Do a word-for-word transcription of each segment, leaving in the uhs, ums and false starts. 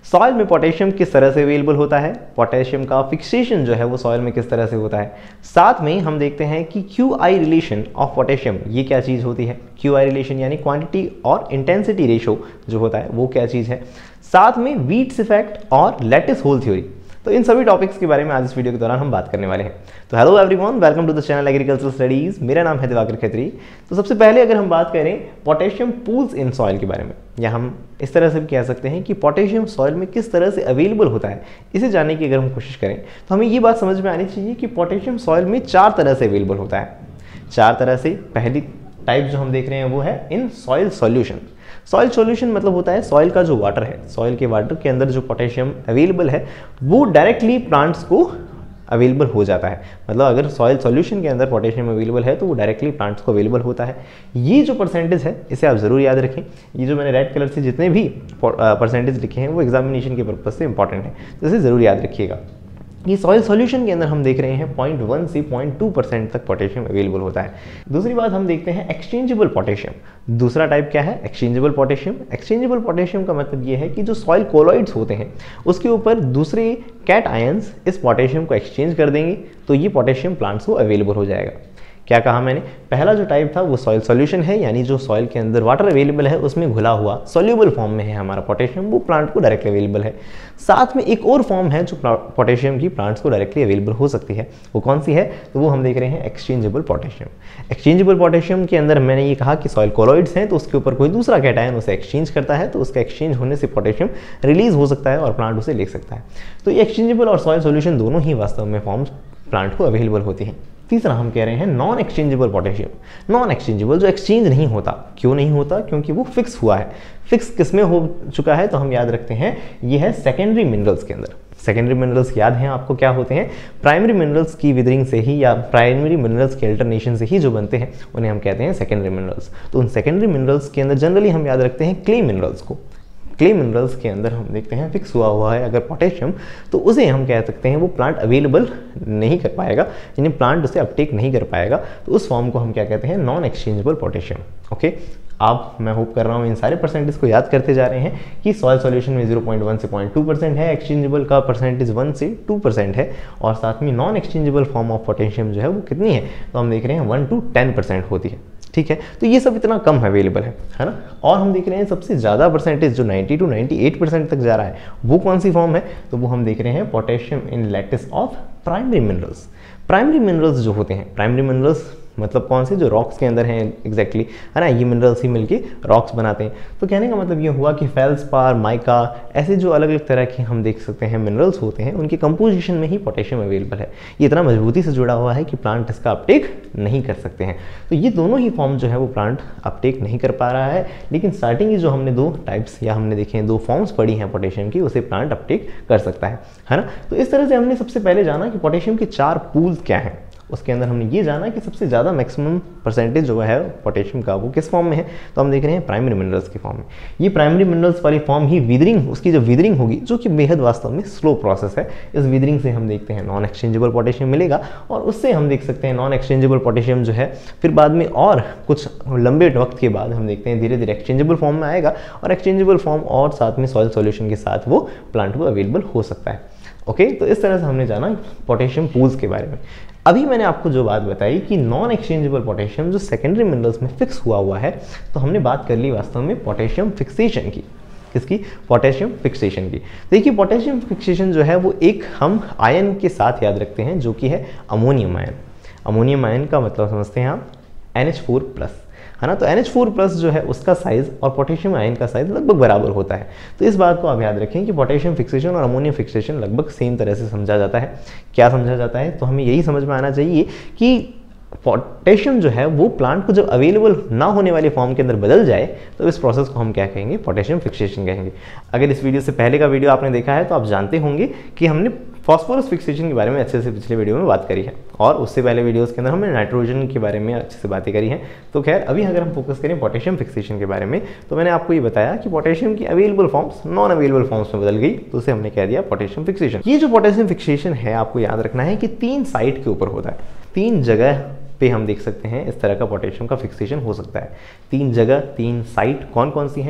Soil में potassium किस तरह से अवेलेबल होता है, पोटेशियम का फिक्सेशन जो है वो सॉइल में किस तरह से होता है। साथ में हम देखते हैं कि Q I relation of potassium ये क्या चीज़ होती है, क्यू आई रिलेशन यानी क्वांटिटी और इंटेंसिटी रेशो जो होता है वो क्या चीज़ है। साथ में वीट्स इफेक्ट और लैटिस होल थ्योरी। तो इन सभी टॉपिक्स के बारे में आज इस वीडियो के दौरान हम बात करने वाले हैं। तो hello everyone, welcome to the channel agricultural studies. मेरा नाम है दिवाकर खत्री। तो सबसे पहले अगर हम बात करें पोटेशियम पूल्स इन सॉइल के बारे में, या हम इस तरह से भी कह सकते हैं कि पोटेशियम सॉइल में किस तरह से अवेलेबल होता है, इसे जानने की अगर हम कोशिश करें तो हमें ये बात समझ में आनी चाहिए कि पोटेशियम सॉइल में चार तरह से अवेलेबल होता है। चार तरह से पहली टाइप जो हम देख रहे हैं वो है in soil solution. Soil solution मतलब होता है सॉइल का जो वाटर है, सॉइल के वाटर के अंदर जो पोटेशियम अवेलेबल है वो डायरेक्टली प्लांट्स को अवेलेबल हो जाता है। मतलब अगर सॉइल सॉल्यूशन के अंदर पोटेशियम अवेलेबल है तो वो डायरेक्टली प्लांट्स को अवेलेबल होता है। ये जो परसेंटेज है इसे आप ज़रूर याद रखें। ये जो मैंने रेड कलर से जितने भी परसेंटेज लिखे हैं वो एग्जामिनेशन के पर्पज से इंपॉर्टेंट है, तो इसे ज़रूर याद रखिएगा। ये सॉइल सॉल्यूशन के अंदर हम देख रहे हैं पॉइंट वन से पॉइंट टू परसेंट तक पोटेशियम अवेलेबल होता है। दूसरी बात हम देखते हैं एक्सचेंजेबल पोटेशियम। दूसरा टाइप क्या है, एक्सचेंजेबल पोटेशियम। एक्सचेंजेबल पोटेशियम का मतलब ये है कि जो सॉइल कोलॉइड्स होते हैं उसके ऊपर दूसरे कैट आयंस इस पोटेशियम को एक्सचेंज कर देंगे तो ये पोटेशियम प्लांट्स को अवेलेबल हो जाएगा। क्या कहा मैंने, पहला जो टाइप था वो सॉइल सॉल्यूशन है, यानी जो सॉइल के अंदर वाटर अवेलेबल है उसमें घुला हुआ सॉल्यूबल फॉर्म में है हमारा पोटेशियम, वो प्लांट को डायरेक्टली अवेलेबल है। साथ में एक और फॉर्म है जो पोटेशियम की प्लांट्स को डायरेक्टली अवेलेबल हो सकती है, वो कौन सी है, तो वो हम देख रहे हैं एक्सचेंजेबल पोटेशियम। एक्सचेंजेबल पोटेशियम के अंदर मैंने ये कहा कि सॉइल कोलॉइड्स हैं तो उसके ऊपर कोई दूसरा कैटायन उसे एक्सचेंज करता है, तो उसका एक्सचेंज होने से पोटेशियम रिलीज हो सकता है और प्लांट उसे ले सकता है। तो ये एक्सचेंजेबल और सॉइल सॉल्यूशन दोनों ही वास्तव में फॉर्म्स प्लांट को अवेलेबल होती हैं। तीसरा हम कह रहे हैं non exchangeable potassium. Non exchangeable जो एक्सचेंज नहीं होता, क्यों नहीं होता, क्योंकि वो फिक्स हुआ है। फिक्स किसमें हो चुका है तो हम याद रखते हैं ये है सेकेंडरी मिनरल्स के अंदर। सेकेंडरी मिनरल्स याद हैं आपको क्या होते हैं, प्राइमरी मिनरल्स की विदरिंग से ही या प्राइमरी मिनरल्स के अल्टरनेशन से ही जो बनते हैं उन्हें हम कहते हैं सेकेंडरी मिनरल्स। तो उन सेकेंडरी मिनरल्स के अंदर जनरली हम याद रखते हैं क्ले मिनरल्स को। क्ले मिनरल्स के अंदर हम देखते हैं फिक्स हुआ हुआ है अगर पोटेशियम, तो उसे हम कह सकते हैं वो प्लांट अवेलेबल नहीं कर पाएगा, यानी प्लांट उसे अपटेक नहीं कर पाएगा, तो उस फॉर्म को हम क्या कहते हैं, नॉन एक्सचेंजेबल पोटेशियम। ओके, आप मैं होप कर रहा हूँ इन सारे परसेंटेज को याद करते जा रहे हैं कि सॉइल सॉल्यूशन में ज़ीरो पॉइंट वन से पॉइंट टू परसेंट है, एक्सचेंजेबल का परसेंटेज वन से टू परसेंट है, और साथ में non exchangeable form of potassium जो है वो कितनी है, तो हम देख रहे हैं वन टू टेन परसेंट होती है। ठीक है, तो ये सब इतना कम अवेलेबल है है ना। और हम देख रहे हैं सबसे ज़्यादा परसेंटेज जो ninety two ninety eight percent तक जा रहा है वो कौन सी फॉर्म है, तो वो हम देख रहे हैं potassium in lattice of primary minerals. Primary minerals जो होते हैं, प्राइमरी मिनरल्स मतलब कौन से, जो रॉक्स के अंदर हैं एग्जैक्टली, है ना, ये मिनरल्स ही मिलके रॉक्स बनाते हैं। तो कहने का मतलब ये हुआ कि फेल्सपार, माइका, ऐसे जो अलग अलग तरह के हम देख सकते हैं मिनरल्स होते हैं उनके कंपोजिशन में ही पोटेशियम अवेलेबल है। ये इतना मजबूती से जुड़ा हुआ है कि प्लांट इसका अपटेक नहीं कर सकते हैं। तो ये दोनों ही फॉर्म जो है वो प्लांट अपटेक नहीं कर पा रहा है, लेकिन स्टार्टिंग की जो हमने दो टाइप्स या हमने देखे हैं दो फॉर्म्स पढ़ी हैं पोटेशियम की, उसे प्लांट अपटेक कर सकता है है ना। तो इस तरह से हमने सबसे पहले जाना कि पोटेशियम के चार पूल्स क्या हैं। उसके अंदर हमने ये जाना कि सबसे ज़्यादा मैक्सिमम परसेंटेज जो है पोटेशियम का वो किस फॉर्म में है, तो हम देख रहे हैं प्राइमरी मिनरल्स की फॉर्म में। ये प्राइमरी मिनरल्स वाली फॉर्म ही विदरिंग, उसकी जो विदरिंग होगी जो कि बेहद वास्तव में स्लो प्रोसेस है, इस विदरिंग से हम देखते हैं नॉन एक्सचेंजेबल पोटेशियम मिलेगा, और उससे हम देख सकते हैं नॉन एक्सचेंजेबल पोटेशियम जो है फिर बाद में और कुछ लंबे वक्त के बाद हम देखते हैं धीरे धीरे एक्सचेंजेबल फॉर्म में आएगा, और एक्सचेंजेबल फॉर्म और साथ में सॉइल सॉल्यूशन के साथ वो प्लांट को अवेलेबल हो सकता है। ओके okay, तो इस तरह से हमने जाना पोटेशियम पूल्स के बारे में। अभी मैंने आपको जो बात बताई कि नॉन एक्सचेंजेबल पोटेशियम जो सेकेंडरी मिनरल्स में फिक्स हुआ हुआ है, तो हमने बात कर ली वास्तव में पोटेशियम फिक्सेशन की। किसकी, पोटेशियम फिक्सेशन की। देखिए पोटेशियम फिक्सेशन जो है वो एक हम आयन के साथ याद रखते हैं जो कि है अमोनियम आयन। अमोनियम आयन का मतलब समझते हैं आप एन एच फोर प्लस, है ना। तो एन एच फोर प्लस जो है उसका साइज और पोटेशियम आयन का साइज लगभग बराबर होता है। तो इस बात को आप याद रखें कि पोटेशियम फिक्सेशन और अमोनियम फिक्सेशन लगभग सेम तरह से समझा जाता है। क्या समझा जाता है, तो हमें यही समझ में आना चाहिए कि पोटेशियम जो है वो प्लांट को जब अवेलेबल ना होने वाली फॉर्म के अंदर बदल जाए तो इस प्रोसेस को हम क्या कहेंगे, पोटेशियम फिक्सेशन कहेंगे। अगर इस वीडियो से पहले का वीडियो आपने देखा है तो आप जानते होंगे कि हमने फॉस्फोरस फिक्सेशन के बारे में अच्छे से पिछले वीडियो में बात करी है, और उससे पहले वीडियोस के अंदर हमने नाइट्रोजन के बारे में अच्छे से बातें करी हैं। तो खैर अभी अगर हम फोकस करें पोटेशियम फिक्सेशन के बारे में, तो मैंने आपको ये बताया कि पोटेशियम की available forms non available forms में बदल गई, तो उसे हमने कह दिया पोटेशियम फिक्सेशन। ये जो पोटेशियम फिक्सेशन है आपको याद रखना है कि तीन साइट के ऊपर होता है, तीन जगह पे हम देख सकते हैं इस तरह का पोटेशियम का फिक्सेशन हो सकता है। तीन जगह, तीन साइट कौन कौन सी हैं,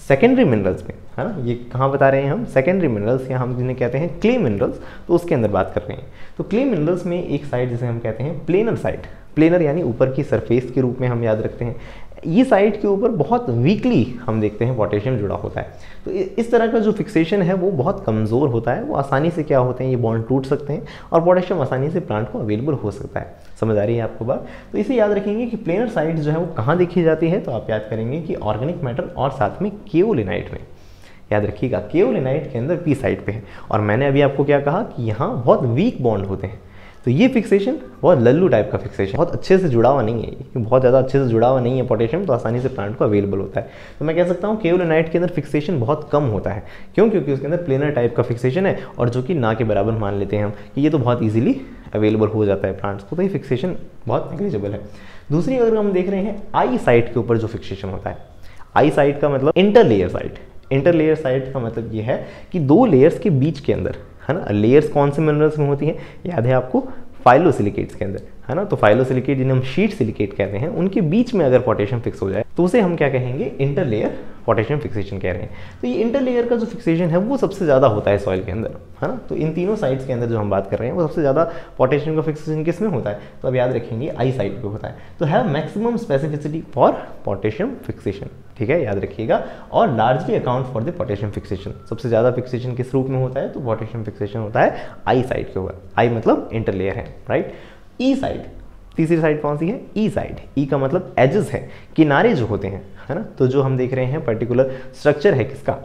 सेकेंडरी मिनरल्स में, है ना, ये कहाँ बता रहे हैं हम, सेकेंडरी मिनरल्स, या हम जिन्हें कहते हैं क्ले मिनरल्स, तो उसके अंदर बात कर रहे हैं। तो क्ले मिनरल्स में एक साइड जिसे हम कहते हैं प्लेनर साइड, प्लेनर यानी ऊपर की सरफेस के रूप में हम याद रखते हैं, ये साइड के ऊपर बहुत वीकली हम देखते हैं पोटेशियम जुड़ा होता है। तो इस तरह का जो फिक्सेशन है वो बहुत कमज़ोर होता है, वो आसानी से क्या होते हैं, ये बॉन्ड टूट सकते हैं और पोटेशियम आसानी से प्लांट को अवेलेबल हो सकता है। समझ आ रही है आपको बात? तो इसे याद रखेंगे कि प्लेनर साइड जो है वो कहाँ देखी जाती है, तो आप याद करेंगे कि ऑर्गेनिक मैटर और साथ में केओलिनाइट में। याद रखिएगा केओलिनाइट के अंदर पी साइड पे है, और मैंने अभी आपको क्या कहा कि यहाँ बहुत वीक बॉन्ड होते हैं। तो ये फिक्सेशन बहुत लल्लू टाइप का फिक्सेशन, बहुत अच्छे से जुड़ा हुआ नहीं है, ये बहुत ज़्यादा अच्छे से जुड़ा हुआ नहीं है पोटेशियम, तो आसानी से प्लांट को अवेलेबल होता है। तो मैं कह सकता हूँ केओलिनाइट के अंदर फिक्सेशन बहुत कम होता है। क्यों? क्योंकि उसके अंदर प्लेनर टाइप का फिक्सेशन है, और जो कि ना के बराबर मान लेते हैं हम कि ये तो बहुत ईजिली अवेलेबल हो जाता है प्लांट्स को, तो ये फिक्सेशन बहुत नेग्लिजिबल है। दूसरी अगर हम देख रहे हैं आई साइड के ऊपर जो फिक्सेशन होता है, आई साइड का मतलब इंटरलेयर साइड। इंटरलेयर साइड का मतलब ये है कि दो लेयर्स के बीच के अंदर, है ना, लेयर्स कौन से मिनरल्स में होती हैं, याद है आपको, फाइलोसिलिकेट्स के अंदर, है ना। तो फाइलोसिलिकेट जिन्हें हम शीट सिलिकेट कहते हैं, उनके बीच में अगर पोटेशियम फिक्स हो जाए तो उसे हम क्या कहेंगे, इंटरलेयर पोटेशियम फिक्सेशन कह रहे हैं। तो ये इंटरलेयर का जो फिक्सेशन है वो सबसे ज़्यादा होता है सॉइल के अंदर, है ना। तो इन तीनों साइड्स के अंदर जो हम बात कर रहे हैं वो सबसे ज़्यादा पोटेशियम का फिक्सेशन किस में होता है, तो अब याद रखेंगे आई साइड पे होता है। तो have maximum specificity for potassium fixation, ठीक है, याद रखिएगा। और largely account for the potassium fixation, सबसे ज़्यादा फिक्सेशन किस रूप में होता है, तो पोटेशियम फिक्सेशन होता है आई साइड के ऊपर। आई मतलब इंटरलेयर है, राइट। ई साइड, तीसरी साइड कौन सी है, ई साइड। ई का मतलब एजेस है, किनारे जो होते हैं, है ना। तो जो हम देख रहे हैं पर्टिकुलर स्ट्रक्चर है किसका,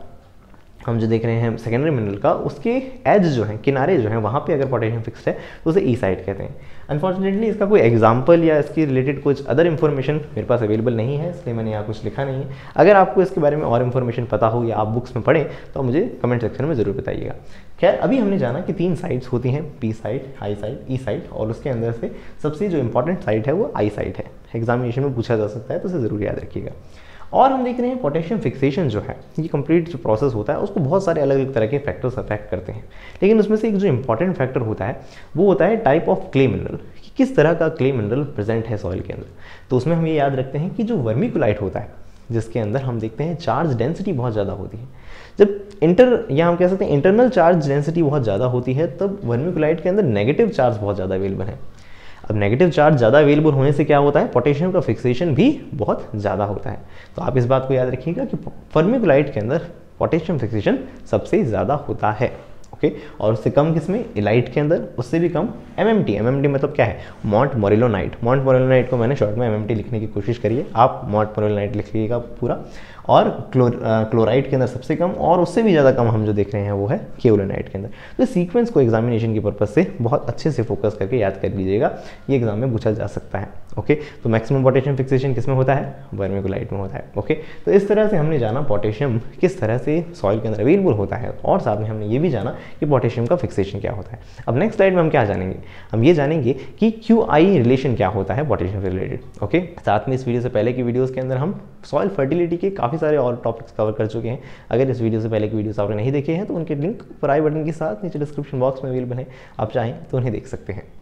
हम जो देख रहे हैं सेकेंडरी मिनरल का, उसके एज जो है, किनारे जो हैं, वहाँ पे अगर पोटेशियम फिक्स्ड है तो उसे ई साइड कहते हैं। अनफॉर्चुनेटली इसका कोई एग्जाम्पल या इसकी रिलेटेड कुछ अदर इन्फॉर्मेशन मेरे पास अवेलेबल नहीं है, इसलिए मैंने यहाँ कुछ लिखा नहीं है। अगर आपको इसके बारे में और इन्फॉर्मेशन पता हो या आप बुक्स में पढ़ें तो मुझे कमेंट सेक्शन में ज़रूर बताइएगा। खैर, अभी हमने जाना कि तीन साइड्स होती हैं, P side, I side, E side, और उसके अंदर से सबसे जो इंपॉर्टेंट साइड है वो आई साइड है। एग्जामिनेशन में पूछा जा सकता है, तो उसे ज़रूर याद रखिएगा। और हम देख रहे हैं पोटेशियम फिक्सेशन जो है, ये कंप्लीट जो प्रोसेस होता है उसको बहुत सारे अलग अलग तरह के फैक्टर्स अफेक्ट करते हैं, लेकिन उसमें से एक जो इंपॉर्टेंट फैक्टर होता है वो होता है टाइप ऑफ क्ले मिनरल, कि किस तरह का क्ले मिनरल प्रेजेंट है सॉइल के अंदर। तो उसमें हम ये याद रखते हैं कि जो वर्मिकुलाइट होता है, जिसके अंदर हम देखते हैं चार्ज डेंसिटी बहुत ज़्यादा होती है, जब इंटर या हम कह सकते हैं इंटरनल चार्ज डेंसिटी बहुत ज़्यादा होती है, तब वर्मिकुलाइट के अंदर नेगेटिव चार्ज बहुत ज़्यादा अवेलेबल है। अब नेगेटिव चार्ज ज़्यादा अवेलेबल होने से क्या होता है, पोटेशियम का फिक्सेशन भी बहुत ज़्यादा होता है। तो आप इस बात को याद रखिएगा कि वर्मिकुलाइट के अंदर पोटेशियम फिक्सेशन सबसे ज़्यादा होता है, ओके। और उससे कम किसमें, इलाइट के अंदर, उससे भी कम एमएमटी। एमएमटी मतलब क्या है, मॉन्ट मोरेलोनाइट। मॉन्ट मोरेलोनाइट को मैंने शॉर्ट में एमएमटी लिखने की कोशिश करी है, आप मॉन्ट मोरेलोनाइट लिख लीजिएगा पूरा। और क्लोर क्लोराइड के अंदर सबसे कम, और उससे भी ज़्यादा कम हम जो देख रहे हैं वो है केओलिनाइट के अंदर। तो सीक्वेंस को एग्जामिनेशन की पर्पज से बहुत अच्छे से फोकस करके याद कर लीजिएगा, ये एग्जाम में पूछा जा सकता है, ओके। तो मैक्सिमम पोटेशियम फिक्सेशन किस में होता है, वर्मिकुलाइट में होता है, ओके। तो इस तरह से हमने जाना पोटेशियम किस तरह से सॉइल के अंदर अवेलेबल होता है, और साथ में हमने ये भी जाना कि पोटेशियम का फिक्सेशन क्या होता है। अब नेक्स्ट स्लाइड में हम क्या जानेंगे, हम ये जानेंगे कि क्यू आई रिलेशन क्या होता है पोटेशियम से रिलेटेड, ओके। साथ में इस वीडियो से पहले की वीडियोज़ के अंदर हम सॉइल फर्टिलिटी के काफ़ी सारे और टॉपिक्स कवर कर चुके हैं। अगर इस वीडियो से पहले की वीडियोस आपने नहीं देखे हैं तो उनके लिंक ऊपर आई बटन के साथ नीचे डिस्क्रिप्शन बॉक्स में अवेलेबल है, आप चाहें तो उन्हें देख सकते हैं।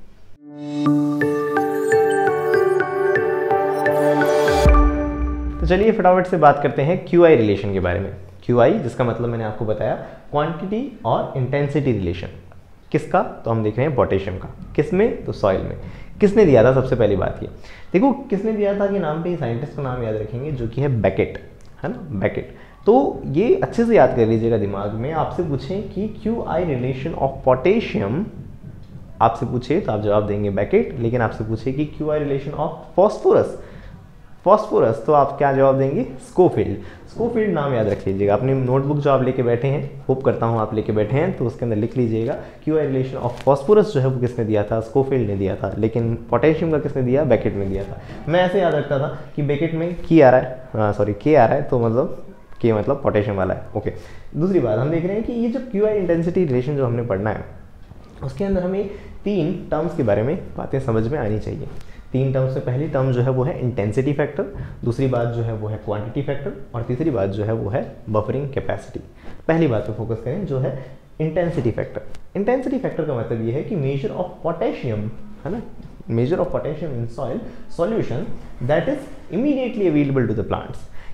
तो चलिए फटाफट से बात करते हैं क्यू आई रिलेशन के बारे में। क्यू आई जिसका मतलब मैंने आपको बताया क्वांटिटी और इंटेंसिटी रिलेशन, किसका, तो हम देख रहे हैं पोटेशियम का, किसमें, तो सॉइल में। किसने दिया था, सबसे पहली बात ये देखो किसने दिया था, कि नाम पे साइंटिस्ट का नाम याद रखेंगे जो कि है बेकेट, है ना, बेकेट। तो ये अच्छे से याद कर लीजिएगा दिमाग में। आपसे पूछें कि Q I relation of potassium, आपसे पूछे तो आप जवाब देंगे बेकेट, लेकिन आपसे पूछे कि Q I relation of phosphorus, phosphorus तो आप क्या जवाब देंगे, स्कोफील्ड। स्कोफील्ड नाम याद रख लीजिएगा, अपनी नोटबुक जो आप लेके बैठे हैं, होप करता हूँ आप लेके बैठे हैं, तो उसके अंदर लिख लीजिएगा Q I relation of phosphorus जो है वो किसने दिया था, स्कोफील्ड ने दिया था, लेकिन पोटेशियम का किसने दिया, बेकेट ने दिया था। मैं ऐसे याद रखता था कि बेकेट में की आ रहा है, सॉरी के आ रहा है, तो मतलब के मतलब पोटेशियम वाला है, ओके। दूसरी बात हम देख रहे हैं कि ये जो क्यू आई इंटेंसिटी रिलेशन जो हमने पढ़ना है उसके अंदर हमें तीन टर्म्स के बारे में बातें समझ में आनी चाहिए। तीन टर्म्स में पहली टर्म जो है वो है इंटेंसिटी फैक्टर, दूसरी बात जो है वो है क्वांटिटी फैक्टर, और तीसरी बात जो है वो है बफरिंग कैपेसिटी। पहली बात पे फोकस करें जो है इंटेंसिटी फैक्टर। इंटेंसिटी फैक्टर का मतलब ये है कि मेजर ऑफ पोटेशियम, है ना, measure of potassium in soil solution that is immediately available to the plants.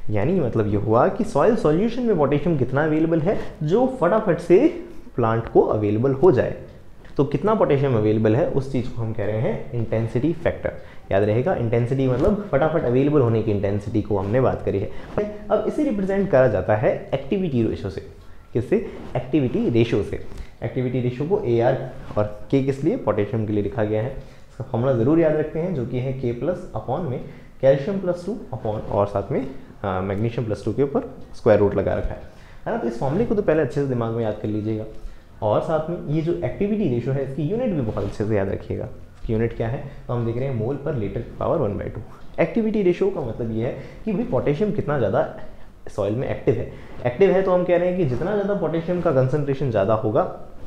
यानी मतलब ये हुआ कि सॉइल सॉल्यूशन में पोटेशियम कितना अवेलेबल है जो फटाफट से प्लांट को अवेलेबल हो जाए। तो कितना पोटेशियम अवेलेबल है उस चीज़ को हम कह रहे हैं इंटेंसिटी फैक्टर। याद रहेगा, इंटेंसिटी मतलब फटाफट अवेलेबल होने की इंटेंसिटी को हमने बात करी है। अब इसे रिप्रेजेंट करा जाता है एक्टिविटी रेशो से। किससे? एक्टिविटी रेशो से। एक्टिविटी रेशो को ए आर और के किस लिए? पोटेशियम के लिए लिखा गया है। इसका फॉर्मूला ज़रूर याद रखते हैं जो कि है के प्लस अपॉन में कैल्शियम प्लस टू अपॉन और साथ में मैग्नीशियम प्लस टू के ऊपर स्क्वायर रूट लगा रखा है है ना। तो इस फॉर्मूले को तो पहले अच्छे से दिमाग में याद कर लीजिएगा। और साथ में ये जो एक्टिविटी रेशो है इसकी यूनिट भी बहुत अच्छे से याद रखिएगा। इसकी यूनिट क्या है? तो हम देख रहे हैं मोल पर लीटर की power one by two. Activity ratio का मतलब ये है कि भाई पोटेशियम कितना ज़्यादा सॉइल में एक्टिव है। एक्टिव है तो हम कह रहे हैं कि जितना ज़्यादा पोटेशियम का कंसंट्रेशन ज़्यादा होगा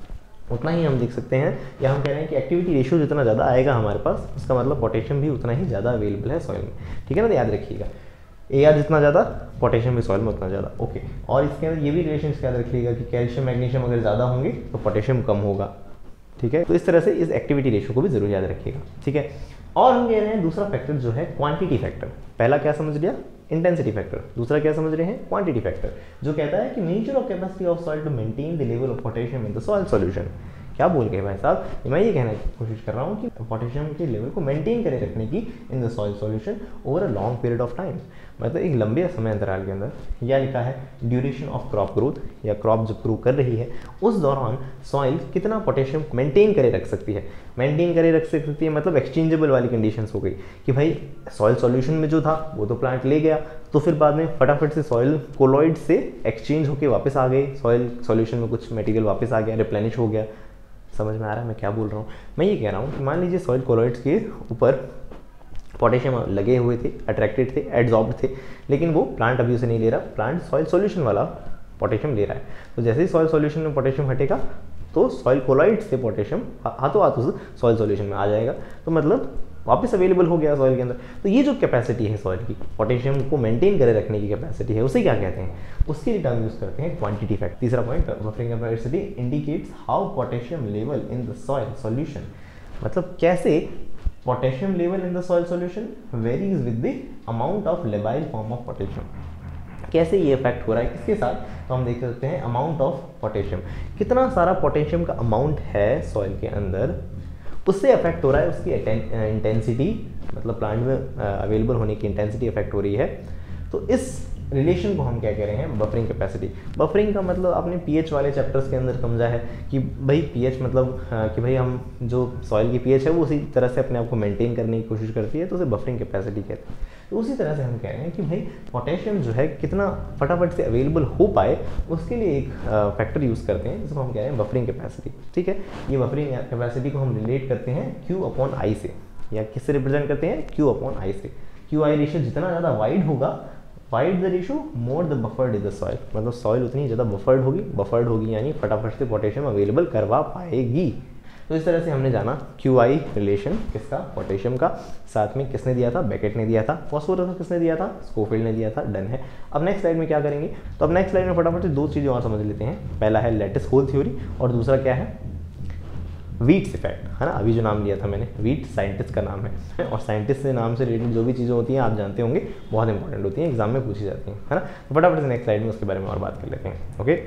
उतना ही हम देख सकते हैं, या हम कह रहे हैं कि एक्टिविटी रेशियो जितना ज़्यादा आएगा हमारे पास उसका मतलब पोटेशियम भी उतना ही ज़्यादा अवेलेबल है सॉइल में। ठीक है ना, तो याद रखिएगा ए आर जितना ज़्यादा पोटेशियम भी सॉइल में उतना ज़्यादा। ओके, और इसके अंदर ये भी रिलेशन याद रखिएगा कि कैल्शियम मैग्नीशियम अगर ज़्यादा होंगे तो पोटेशियम कम होगा। ठीक है, तो इस तरह से इस एक्टिविटी रेशियो को भी जरूर याद रखिएगा। ठीक है, और हम कह रहे हैं दूसरा फैक्टर जो है क्वांटिटी फैक्टर। पहला क्या समझ लिया? Intensity factor. दूसरा क्या समझ रहे हैं? क्वांटिटी फैक्टर, जो कहता है कि nature of capacity of soil to maintain the level of potassium in the soil solution. क्या बोल गए भाई साहब? मैं ये कहने की कोशिश कर रहा हूँ कि पोटेशियम के लेवल को मेंटेन करे रखने की in the soil solution over a long period of time, मतलब एक लंबे समय अंतराल के अंदर। यह लिखा है ड्यूरेशन ऑफ क्रॉप ग्रोथ, या क्रॉप जब ग्रो कर रही है उस दौरान सॉइल कितना पोटेशियम मेंटेन करे रख सकती है। मेंटेन करे रख सकती है मतलब एक्सचेंजेबल वाली कंडीशंस हो गई कि भाई सॉइल सॉल्यूशन में जो था वो तो प्लांट ले गया, तो फिर बाद में फटाफट से सॉइल कोलॉइड से एक्सचेंज होकर वापस आ गए, सॉइल सॉल्यूशन में कुछ मटेरियल वापस आ गया, रिप्लेनिश हो गया। समझ में आ रहा है मैं क्या बोल रहा हूँ? मैं ये कह रहा हूँ कि मान लीजिए सॉइल कोलॉइड्स के ऊपर पोटेशियम लगे हुए थे, अट्रैक्टेड थे, एड्जॉर्ब्ड थे, लेकिन वो प्लांट अभी उसे नहीं ले रहा, प्लांट सॉइल सॉल्यूशन वाला पोटेशियम ले रहा है। तो जैसे ही सॉइल सॉल्यूशन में पोटेशियम हटेगा तो सॉइल कोलॉइड से पोटेशियम हाथों हाथ उस सॉइल सॉल्यूशन में आ जाएगा, तो मतलब वापस अवेलेबल हो गया सॉइल के अंदर। तो ये जो कैपेसिटी है सॉइल की, पोटेशियम को मेंटेन करे रखने की कैपेसिटी है, उसे क्या कहते हैं? उसके लिए टर्म यूज करते हैं क्वांटिटी फैक्टर। तीसरा point, buffering capacity indicates how potassium level in the soil solution, मतलब कैसे potassium level in the soil solution varies with the amount of labile form of potassium. कैसे ये इफेक्ट हो रहा है किसके साथ? तो हम देख सकते हैं अमाउंट ऑफ पोटेशियम, कितना सारा पोटेशियम का अमाउंट है सॉइल के अंदर, उससे अफेक्ट हो रहा है उसकी इंटेंसिटी, मतलब प्लांट में अवेलेबल होने की इंटेंसिटी अफेक्ट हो रही है। तो इस रिलेशन को हम क्या कह रहे हैं? Buffering capacity. बफरिंग का मतलब आपने पीएच वाले चैप्टर्स के अंदर समझा है कि भाई पीएच मतलब कि भाई हम जो सॉइल की पीएच है वो उसी तरह से अपने आप को मेंटेन करने की कोशिश करती है, तो उसे बफरिंग कैपेसिटी कहते हैं। तो उसी तरह से हम कह रहे हैं कि भाई पोटेशियम जो है कितना फटाफट से अवेलेबल हो पाए उसके लिए एक फैक्टर यूज़ करते हैं जिसको हम कह रहे हैं बफरिंग कैपेसिटी। ठीक है, ये बफरिंग कैपेसिटी को हम रिलेट करते हैं क्यू अपॉन आई से, या किससे रिप्रेजेंट करते हैं? क्यू अपॉन आई से। क्यू आई रेशियो जितना ज़्यादा वाइड होगा, wide the ratio more the buffered is the soil, मतलब सॉइल उतनी ज़्यादा बफर्ड होगी, बफर्ड होगी यानी फटाफट से पोटेशियम अवेलेबल करवा पाएगी। तो इस तरह से हमने जाना क्यू आई रिलेशन किसका? पोटेशियम का। साथ में किसने दिया था? बेकेट ने दिया था। फॉस्फोरस किसने दिया था? स्कोफिल्ड ने दिया था। डन है। अब नेक्स्ट स्लाइड में क्या करेंगे? तो अब नेक्स्ट स्लाइड में फटाफट से दो चीज़ें और समझ लेते हैं। पहला है लैटिस होल थ्योरी और दूसरा क्या है? वीट्स इफेक्ट, है ना। अभी जो नाम लिया था मैंने, वीट साइंटिस्ट का नाम है, और साइंटिस्ट से नाम से रिलेटेड जो भी चीज़ें होती हैं आप जानते होंगे, बहुत इंपॉर्टेंट होती हैं, एग्जाम में पूछी जाती हैं, है ना। तो फटाफट से नेक्स्ट स्लाइड में उसके बारे में और बात कर लेते हैं। ओके,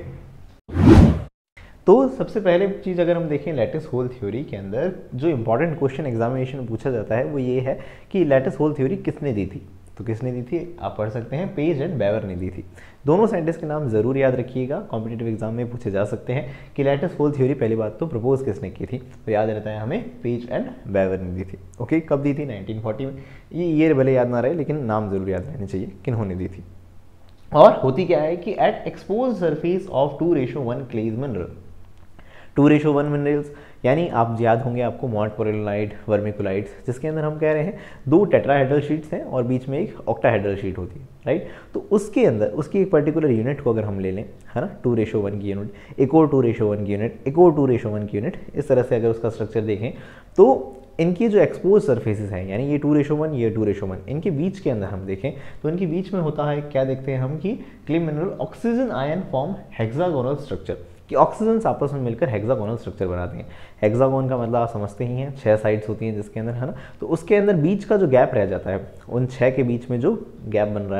तो सबसे पहले चीज़ अगर हम देखें लैटिस होल थ्योरी के अंदर जो इंपॉर्टेंट क्वेश्चन एग्जामिनेशन में पूछा जाता है वो ये है कि लैटिस होल थ्योरी किसने दी थी। तो किसने दी थी? आप पढ़ सकते हैं, पेज एंड बेवर ने दी थी। दोनों साइंटिस्ट के नाम जरूर याद रखिएगा, कॉम्पिटिटिव एग्जाम में पूछे जा सकते हैं कि लैटिस होल थ्योरी पहली बात तो प्रपोज किसने की थी, तो याद रहता है हमें पेज एंड बेवर ने दी थी। ओके, कब दी थी? नाइनटीन फोर्टी में। ये ये भले याद ना रहे लेकिन नाम जरूर याद रहने चाहिए किन्होंने दी थी। और होती क्या है कि at expose surface of two ratio one clays mineral, two ratio one minerals यानी आप याद होंगे आपको मॉन्टपोरेलाइट, वर्मिकुलाइट्स, जिसके अंदर हम कह रहे हैं दो टेट्राहेड्रल शीट्स हैं और बीच में एक ऑक्टाहेड्रल शीट होती है, राइट। तो उसके अंदर उसकी एक पर्टिकुलर यूनिट को अगर हम ले लें, है ना, टू रेशो वन की यूनिट, एक और टू रेशो वन की यूनिट, एक और टू रेशो वन की यूनिट, इस तरह से अगर उसका स्ट्रक्चर देखें तो इनकी जो एक्सपोज सर्फेसेस हैं, यानी ये टू रेशो वन, ये टू रेशो वन, इनके बीच के अंदर हम देखें तो इनके बीच में होता है, क्या देखते हैं हम कि clay mineral oxygen ion form hexagonal structure, कि ऑक्सीजन आपस में मिलकर हेक्सागोनल स्ट्रक्चर बनाते हैं। हेक्सागोन का मतलब आप समझते ही हैं, छह साइड्स होती हैं जिसके अंदर, है ना। तो उसके अंदर बीच का जो गैप रह जाता है, उन छह के बीच में जो गैप बन रहा है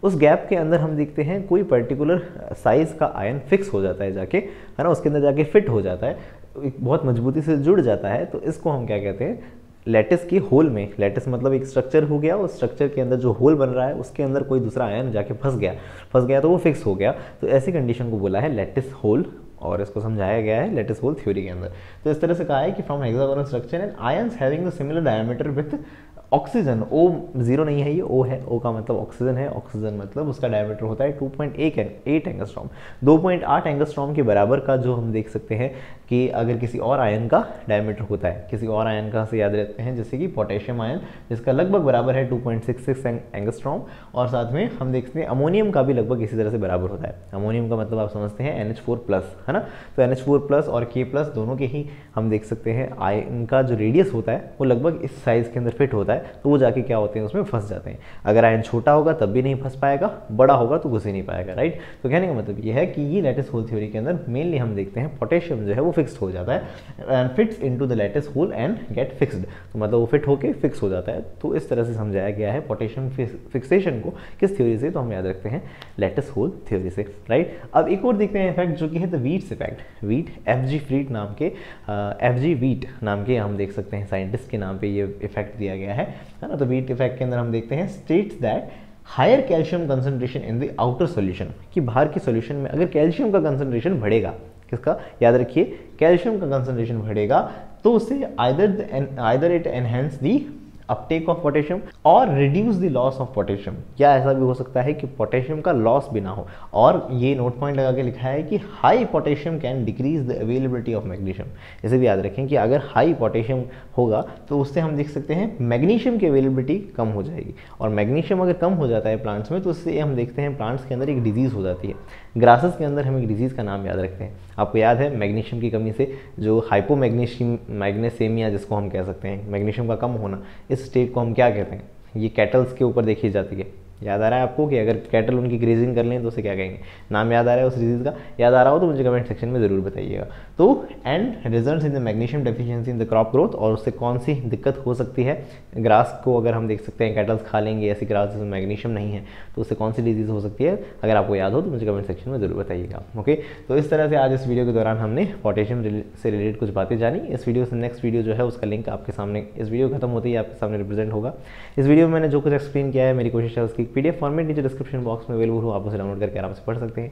उस गैप के अंदर हम देखते हैं कोई पर्टिकुलर साइज़ का आयन फिक्स हो जाता है जाके, है ना, उसके अंदर जाके फिट हो जाता है, बहुत मजबूती से जुड़ जाता है। तो इसको हम क्या कहते हैं, लैटिस की होल में, लैटिस मतलब एक स्ट्रक्चर हो गया, उस स्ट्रक्चर के अंदर जो होल बन रहा है उसके अंदर कोई दूसरा आयन जाके फंस गया फंस गया तो वो फिक्स हो गया। तो ऐसी कंडीशन को बोला है लैटिस होल, और इसको समझाया गया है लैटिस होल थ्योरी के अंदर। तो इस तरह से कहा है कि from hexagonal structure and ions having the similar diameter with oxygen, O zero नहीं है, ये ओ है, ओ का मतलब ऑक्सीजन है, ऑक्सीजन मतलब उसका डायमीटर होता है टू पॉइंट एट एंगस्ट्रॉम, दो पॉइंट आठ एंगस्ट्रॉम के बराबर का, जो हम देख सकते हैं कि अगर किसी और आयन का डायमीटर होता है, किसी और आयन का से याद रखते हैं, जैसे कि पोटेशियम आयन जिसका लगभग बराबर है two point six six angstrom, और साथ में हम देखते हैं अमोनियम का भी लगभग इसी तरह से बराबर होता है। अमोनियम का मतलब आप समझते हैं एन एच फोर प्लस, है ना, तो एन एच फोर प्लस और के प्लस दोनों के ही हम देख सकते हैं आयन का जो रेडियस होता है वो लगभग इस साइज के अंदर फिट होता है, तो वो जाके क्या होते हैं, उसमें फंस जाते हैं। अगर आयन छोटा होगा तब भी नहीं फंस पाएगा, बड़ा होगा तो घुस ही नहीं पाएगा, राइट। तो कहने का मतलब ये है कि ये लैटिस होल थ्योरी के अंदर मेनली हम देखते हैं पोटेशियम जो है वो फिक्स्ड हो जाता है and fits into the lattice hole and get fixed, तो मतलब वो फिट होके फिक्स हो जाता है। तो इस तरह से समझाया गया है पोटेशियम फिक्सेशन को, किस थ्योरी से, तो हम याद रखते हैं लैटिस होल थ्योरी से, राइट। अब एक और देखते हैं इफेक्ट जो कि है the Wiets effect. Wiet, F G Freet नाम के, एफ जी वीट नाम के हम देख सकते हैं साइंटिस्ट के नाम पे ये इफेक्ट दिया गया है, है ना। तो वीट इफेक्ट के अंदर हम देखते हैं states that higher calcium concentration in the outer solution, कि बाहर की सॉल्यूशन में अगर कैल्शियम का कंसंट्रेशन बढ़ेगा, किसका, याद रखिए कैल्शियम का कंसंट्रेशन बढ़ेगा, तो उससे either either it enhance the uptake of potassium और reduce the loss of potassium, या ऐसा भी हो सकता है कि पोटेशियम का लॉस भी ना हो। और ये नोट पॉइंट लगा के लिखा है कि high potassium can decrease the availability of magnesium. इसे भी याद रखें कि अगर हाई पोटेशियम होगा तो उससे हम देख सकते हैं मैग्नीशियम की अवेलेबिलिटी कम हो जाएगी, और मैग्नीशियम अगर कम हो जाता है प्लांट्स में तो उससे हम देखते हैं प्लांट्स के अंदर एक डिजीज़ हो जाती है। ग्रासेस के अंदर हम एक डिजीज़ का नाम याद रखते हैं, आपको याद है मैग्नीशियम की कमी से जो हाइपोमैग्नीशियम मैग्नेसेमिया जिसको हम कह सकते हैं, मैग्नीशियम का कम होना, इस स्टेट को हम क्या कहते हैं, ये कैटल्स के ऊपर देखी जाती है। याद आ रहा है आपको कि अगर कैटल उनकी ग्रेजिंग कर लें तो उसे क्या कहेंगे, नाम याद आ रहा है उस डिजीज़ का, याद आ रहा हो तो मुझे कमेंट सेक्शन में ज़रूर बताइएगा। तो and results in the magnesium deficiency in the crop growth, और उससे कौन सी दिक्कत हो सकती है, ग्रास को अगर हम देख सकते हैं कैटल्स खा लेंगे ऐसी ग्रास जिसमें मैग्नीशियम नहीं है, तो उससे कौन सी डिजीज़ हो सकती है, अगर आपको याद हो तो मुझे कमेंट सेक्शन में ज़रूर बताइएगा। ओके, तो इस तरह से आज इस वीडियो के दौरान हमने पोटेशियम से रिलेटेड कुछ बातें जानी। इस वीडियो से नेक्स्ट वीडियो जो है उसका लिंक आपके सामने, इस वीडियो खत्म होते ही आपके सामने रिप्रेजेंट होगा। इस वीडियो में मैंने जो कुछ एक्सप्लेन किया है मेरी कोशिश है उसकी पीडीएफ फॉर्मेट नीचे डिस्क्रिप्शन बॉक्स में अवेलेबल हो, आप उसे डाउनलोड करके आराम से पढ़ सकते हैं।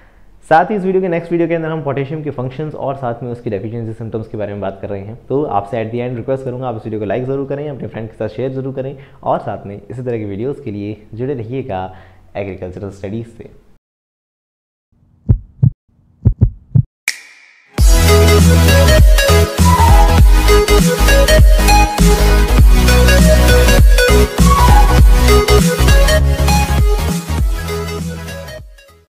साथ ही इस वीडियो के नेक्स्ट वीडियो के अंदर हम पोटेशियम के फंक्शंस और साथ में उसकी डेफिशिएंसी सिम्टम्स के बारे में बात कर रहे हैं। तो आपसे एट द एंड रिक्वेस्ट करूंगा आप इस वीडियो को लाइक ज़रूर करें, अपने फ्रेंड के साथ शेयर जरूर करें, और साथ में इसी तरह की वीडियोज़ के लिए जुड़े रहिएगा एग्रीकल्चरल स्टडीज़ से।